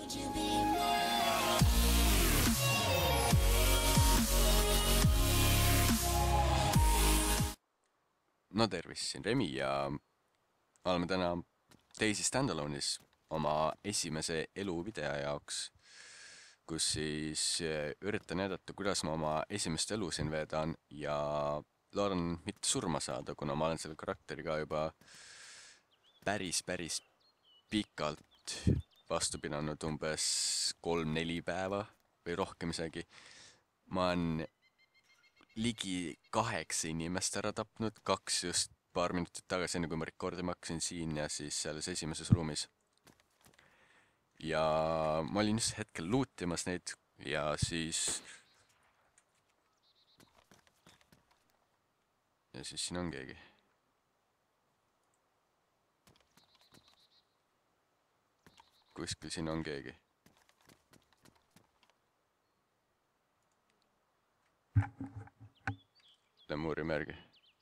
No tervist, siin Remi ja oleme täna Daisy Standalone'is oma esimese eluvideo jaoks, kus siis üritan näidata, kuidas ma oma esimest elu siin veedan ja loodan mitte surma saada, kuna ma olen selle karakteri ka juba päris pikalt vastu pidanud, umbes 3-4 päeva või rohkem isegi. Ma olen ligi 8 inimest ära tapnud, 2 just paar minutit tagasi, enne kui ma rekordima hakkasin siin ja siis selles esimeses ruumis. Ja ma olin just hetkel luutimas neid ja siis siin on keegi. Kuskil siin on keegi. Lemuuri märgi.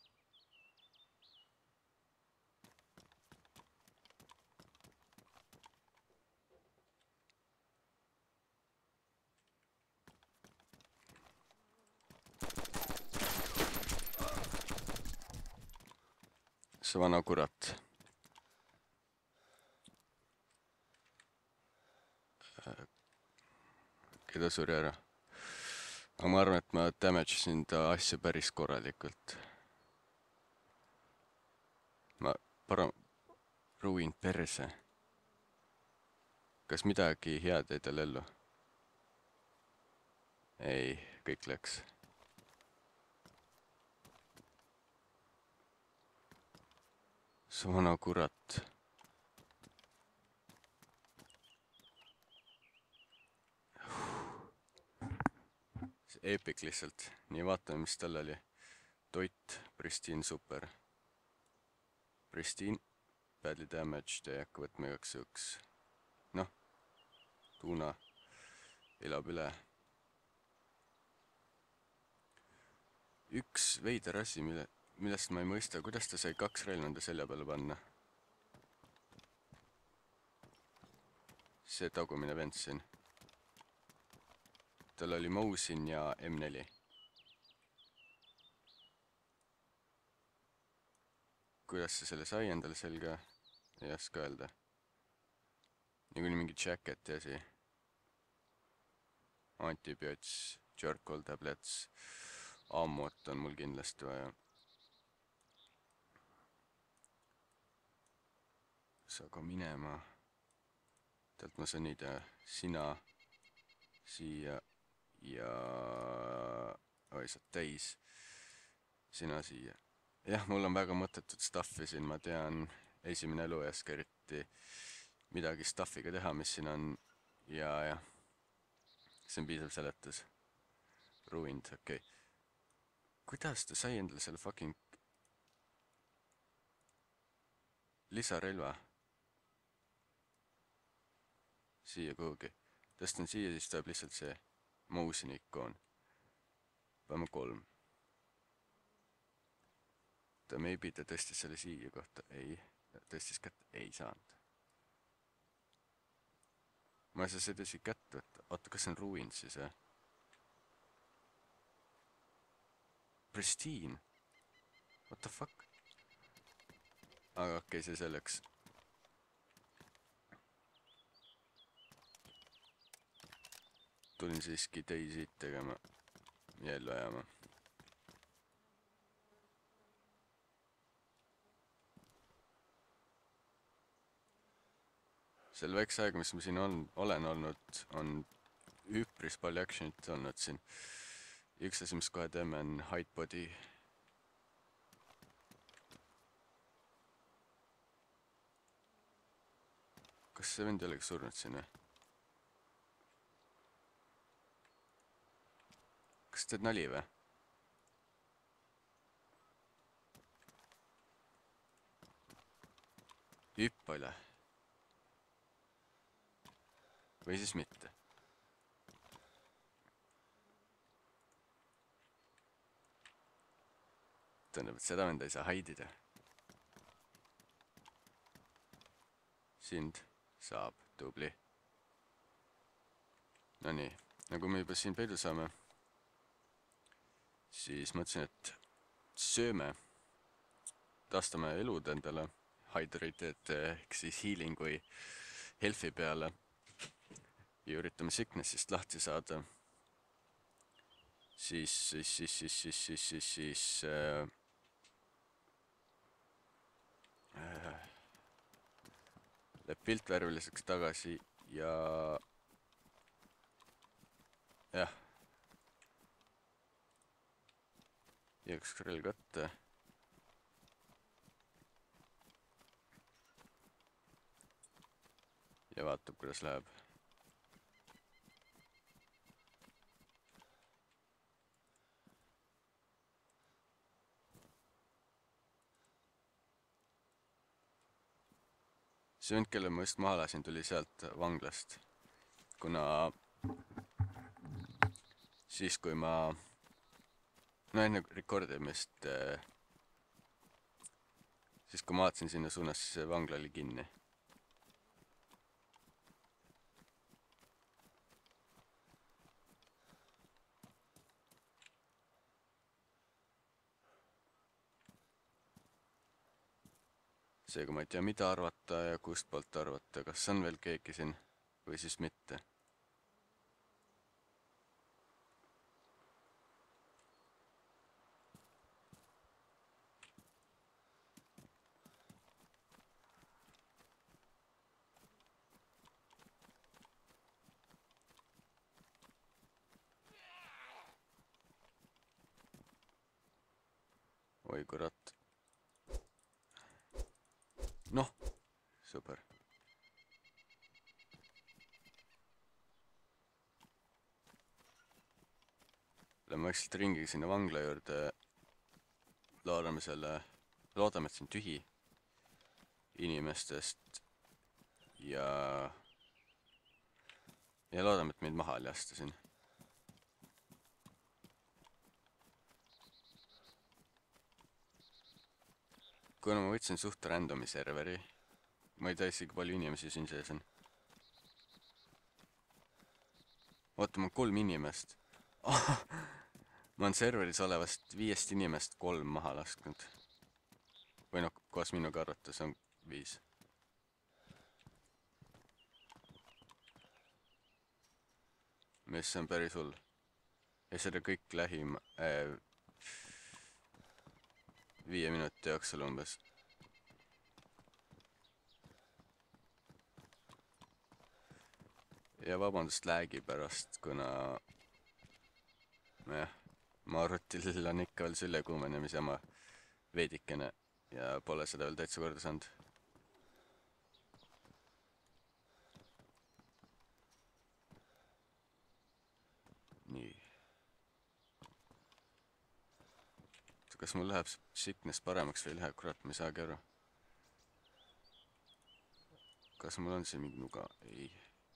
See vana kurat. Keda suri ära? Aga ma arvan, et ma damage'isin ta asja päris korralikult. Ma ruin perse. Kas midagi head jäi tal ellu? Ei, kõik läks. See vana kurat. See epic lihtsalt. Nii vaatame, mis tal oli. Toit, Pristine, super. Pristine, badly damaged, ei hakka võtma igaks juhuks. Noh, Tuuna elab üle. Üks veider asi, millest ma ei mõista, kuidas ta sai 2 relva enda selja peale panna. See tagumine vend siin. Tal oli Mosin ja M4. Kuidas see selle sai endale selga? Ei oska öelda. Niikuinii mingi jacketi asi. Antibiots, Jerkol tablets. Ammut on mul kindlasti vaja. Sa ka minema. Tealt ma saan niida sina siia ja oi, sa täis. Sina siia. Jah, mul on väga mõttetut stuffi siin, ma tean, esimene elu ei oska eriti midagi stuffiga teha, mis siin on. Ja see on piisav seletus. Ruined, okei. Kuidas ta sai endale selle fucking lisarelva? Siia kuhugi. Tõstan siia, siis tuleb lihtsalt see Mosini ikoon. Paneme 3. Ta maybe ta tõstis selle siia kohta. Ei, tõstis kätte. Ei saanud. Ma ei saa seda siia kätte võtta. Oota, kas see on ruined siis, jah? Pristine. What the fuck? Aga okei, see selleks. Tulin siiski teisi tegema ja ellu ajama. Selle väikse aega, mis ma siin olen olnud, on üpris palju actionit olnud siin. Üks asi, mis kohe teeme, on hide body. Kas see vend ei olegi surnud siin, jah? Kas teed nali või? Hüppa üle. Või siis mitte. Tundub, et seda venda ei saa haidida. Sind saab, tubli. no nii, nagu me juba siin peidu saame, siis mõtlesin, et sööme, taastame elud endale, hydrated ehk siis healing või health'i peale ja üritame sickness'ist lahti saada. Siis läheb pilt värviliseks tagasi ja jah, jääks relv kätte. Ja vaatab, kuidas läheb. See vend, kelle ma just maha lasin, tuli sealt vanglast. Kuna siis, kui ma enne rekordimist, siis kui ma vaatasin sinna suunas, siis see vangla oli kinni. Seega ma ei tea, mida arvata ja kust poolt arvata, kas on veel keegi siin või siis mitte. Oi kurat. Noh, super. Lähme vaikselt ringi sinna vangla juurde. Loodame, et see on tühi inimestest ja loodame, et meid maha ei lasta siin. Kuna ma võtsin suht randomi serveri, ma ei tea isegi palju inimesi siin sees on. Oota, ma 3 inimest. Ma olen serveris olevast 5 inimest 3 maha lasknud. Või noh, koos minuga arvates on 5. Mis on päris hull. Ja seda kõik lähim 5 minuti jooksul umbes. Ja vabandust lag'i pärast, kuna ma arvutil on ikka veel sülekuumenemise oma veidikene ja pole seda veel täitsa korda saanud. Nii. Kas mul läheb sickness paremaks või ei lähe? Kurat, ma ei saagi aru. Kas mul on siin mingi nuga? Ei.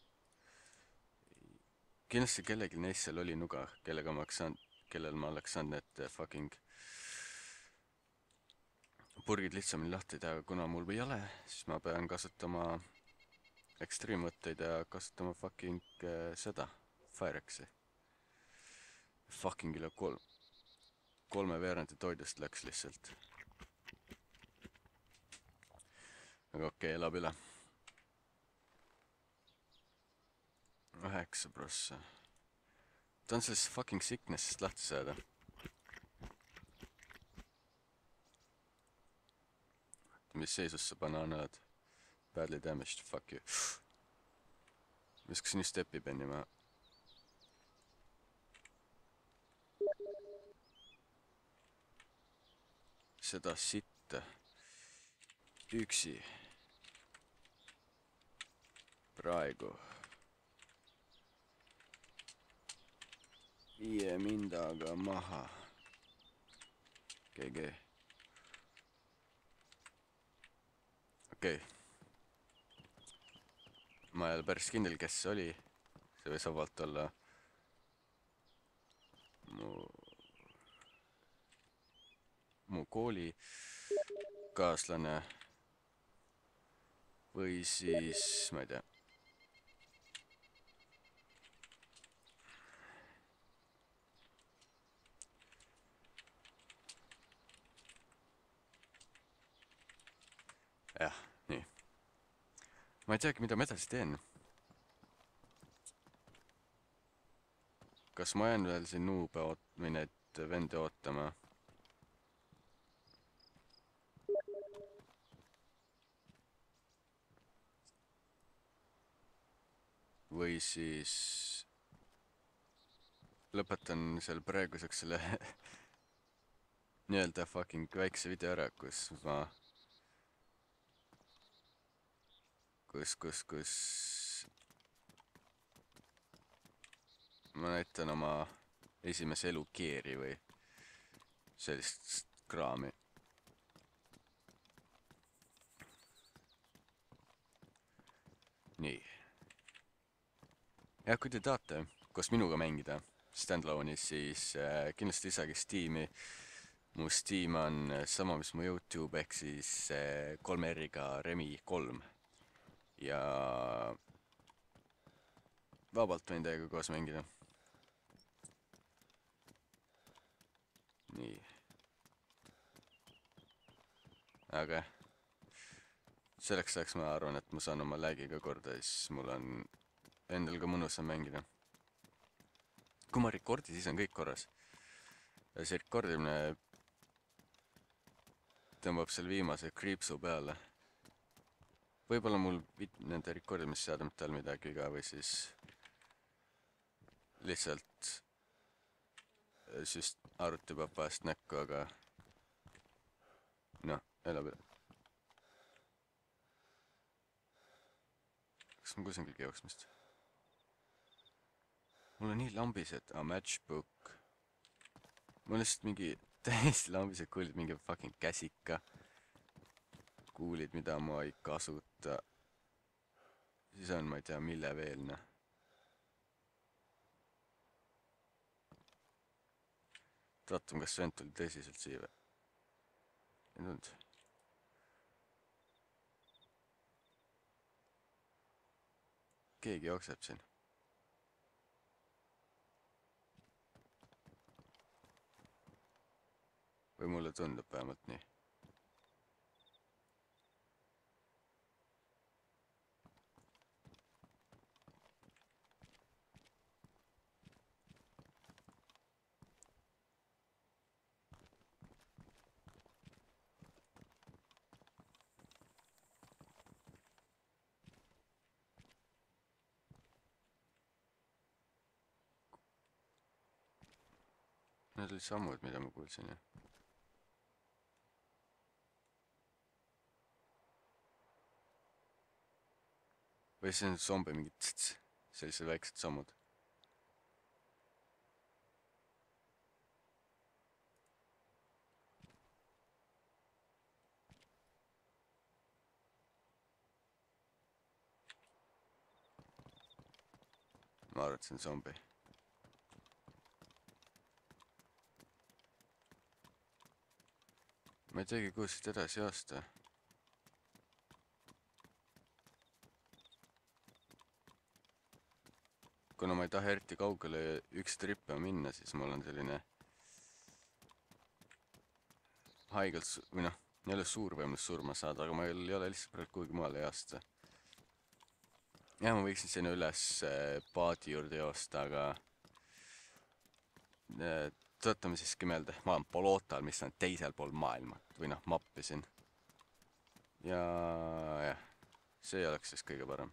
Kindlasti kellelgi neist seal oli nuga, kellel ma oleks saanud need fucking purgid lihtsamini lahti teha, kuna mul ei ole, siis ma pean kasutama ekstreemvõtteid ja kasutama fucking seda, Firexi. Fucking üle 3/3 toidust läks lihtsalt. Aga okei, elab üle. 9%. Ta on sellest fucking sickness'ist lahti saada. Mis seisus sa banaan oled? Badly damaged, fuck you. Viskasin just epipenni maha. Seda sitta. Üksi. Praegu. 5 mindaga maha. GG. Okei. Ma ei ole päris kindel, kes see oli. See võis vabalt olla mu kooli kaaslane või siis, ma ei tea. ma ei teagi, mida ma edasi teen. Kas ma jään veel siin nuube või neid vendi ootama? Või siis lõpetan seal praeguseks selle nii-öelda fucking väikse video ära, kus ma kus ma näitan oma esimese elu keeri või sellist kraami. Nii. Ja kui te tahate koos minuga mängida standalone'is, siis kindlasti lisage Steam'i. Mu Steam on sama, mis mu YouTube, ehk siis 3 R-iga Remi 3. Ja vabalt võin teiega koos mängida. Nii. Aga selleks ajaks ma arvan, et ma saan oma lag'iga korda, siis mul on endal ka mõnusam mängida. Kui ma rekordi, siis on kõik korras. See rekordimine tõmbab selle viimase kriipsu peale. Võib-olla mul nende rekordimisseadmete all midagi viga või siis lihtsalt arvuti peab vahest näkku, aga noh, elab üle. Kas ma kuulsin kõige jooksmist? Mul on nii lambised, matchbook. Mul on lihtsalt mingi täiesti lambised kuulid, mingi fucking käsika. Kuulid, mida ma ei kasuta. Siis on, ma ei tea, mille veelne. Vaatame, kas vend tuli tõsiselt siia või? Ei tulnud. Keegi jookseb siin. Või mulle tundub vähemalt nii. Need olid sammud, mida ma kuulsin, jah. Või see on zombi mingid sellised väiksed sammud. Ma arvan, et see on zombi. Ma ei teagi, kuhu siit edasi joosta. Kuna ma ei taha eriti kaugele üks trippe minna, siis mul on selline haigelt, või noh, ei ole suur võimalus surma saada, aga ma ei ole lihtsalt praegu kuhugi maale joosta. Jah, ma võiksin sinna üles paadi juurde joosta, aga tõotame siiski meelde, ma olen Polotal, mis on teisel pool maailma, või noh, mappi siin. Ja jah, see oleks siis kõige parem.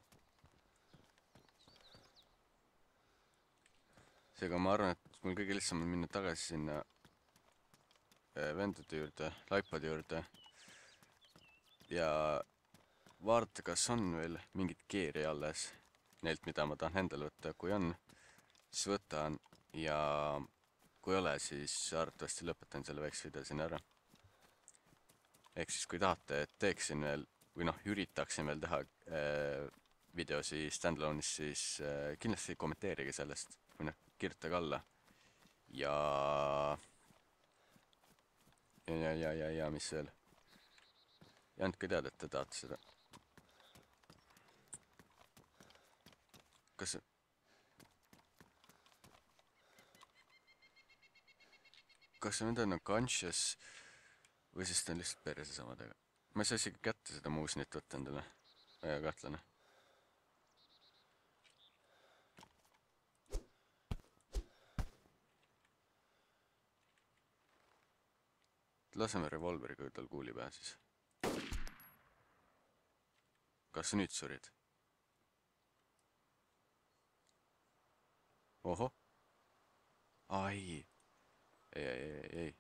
Seega ma arvan, et mul kõige lihtsam on minna tagasi sinna vendade juurde, laipade juurde ja vaadata, kas on veel mingit geari alles neilt, mida ma tahan endale võtta. Kui on, siis võtan ja kui ei ole, siis arvatavasti lõpetan selle väikse video siin ära. Ehk siis kui tahate, et teeksin veel või noh, üritaksin veel teha videosi standalone'is, siis kindlasti kommenteerige sellest või noh, kirjutage alla. Ja mis veel? Ja andke teada, et te tahate seda. Kas see nüüd on conscious või siis ta on lihtsalt perse samadega? Ma ei saa isegi kätte seda muusinit võtta endale, kahtlane. laseme revolveriga tal kuuli pähe siis. Kas sa nüüd surid? Ohoh. Ai. Ei.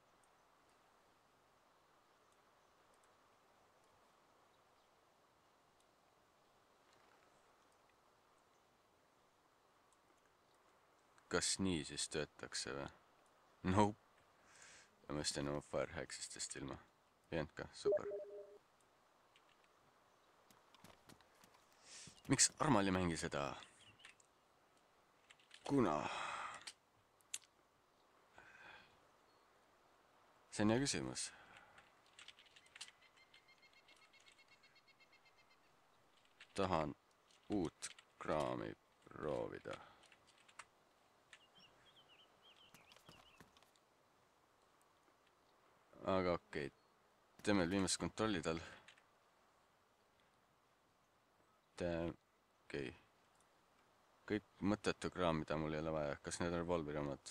Kas nii siis töötakse või? Nope. Ja ma just enne oma Firehacksistest ilma. Ei olnud ka, super. Miks Armal ei mängi seda? Kuna? See on hea küsimus. Tahan uut kraami proovida. Aga okei, teeme viimast kontrolli tal. Okei. Kõik mõttetu kraam, mida mul ei ole vaja. Kas need on revolveri omad?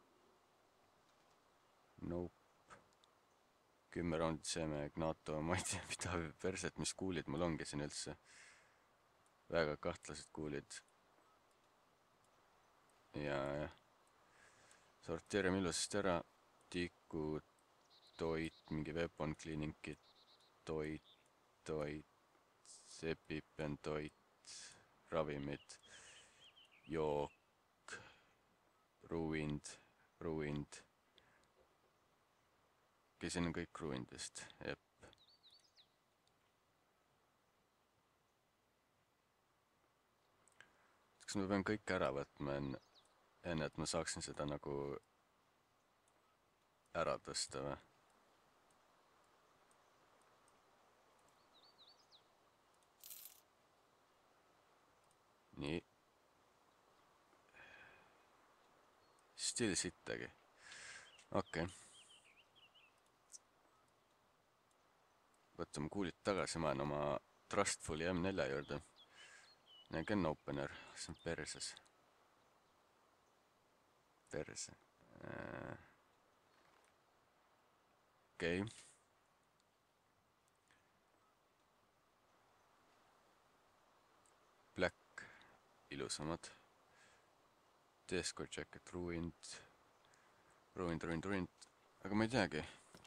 Nope. 10 roundid seeme, Gnato, ma ei tea, mida perset, mis kuulid mul ongi siin üldse. Väga kahtlased kuulid. Ja. Sorteerime ilusasti ära. Tikud, toit, mingi weapon cleaning kit, toit, epipen, toit, ravimid, jook, ruined. Okei, siin on kõik ruindest, jep. Kas ma pean kõik ära võtma enne, et ma saaksin seda nagu ära tõsta või? Nii. Still sittagi. Okei. Võtame kuulid tagasi, ma olen oma Trustfulli M4 juurde. Gun opener, see on perses. Okei. Black, ilusamad. Escort jacket, ruined. Aga ma ei teagi.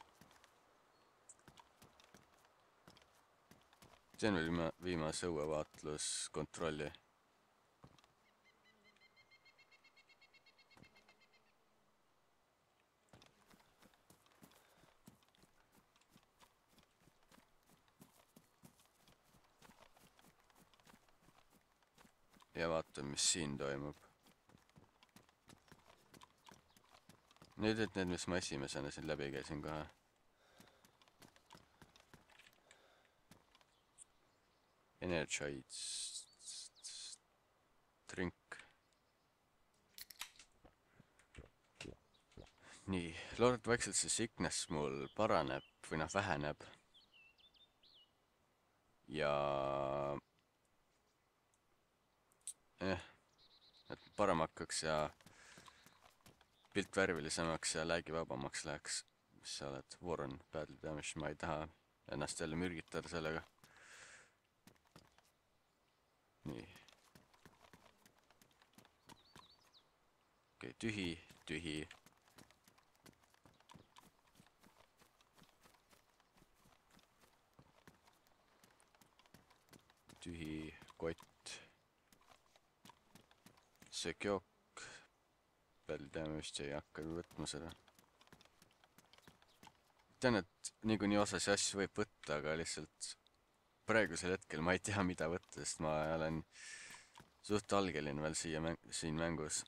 See on veel viimase õuevaatluskontrolli. Ja vaatame, mis siin toimub. Nüüd, et need, mis ma esimesena siin läbi käisin kohe. Energized drink. Nii, loodetavasti vaikselt see sickness mul paraneb või noh, väheneb. Ja et parem hakkaks ja pilt värvilisemaks ja läägivabamaks läheks. Mis sa oled? Warren, badly damaged, ma ei taha ennast jälle mürgitada sellega. Nii. Okei, tühi. Tühi kott. Söök jook. Badly damaged, ei hakka võtma seda. Tean, et niikuinii osasi asju võib võtta, aga lihtsalt praegusel hetkel ma ei tea, mida võtta, sest ma olen suht algeline veel siin mängus.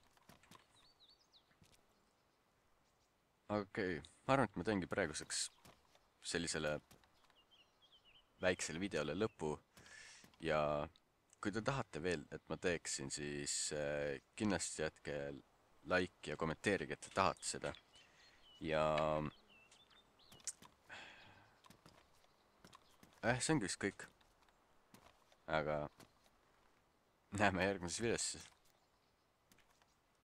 Okei, ma arvan, et ma teengi praeguseks sellisele väiksele videole lõpu. Ja kui te tahate veel, et ma teeksin, siis kindlasti jätke like ja kommenteerige, et te tahate seda. Ja see ongi vist kõik. Aga näeme järgmises videos siis.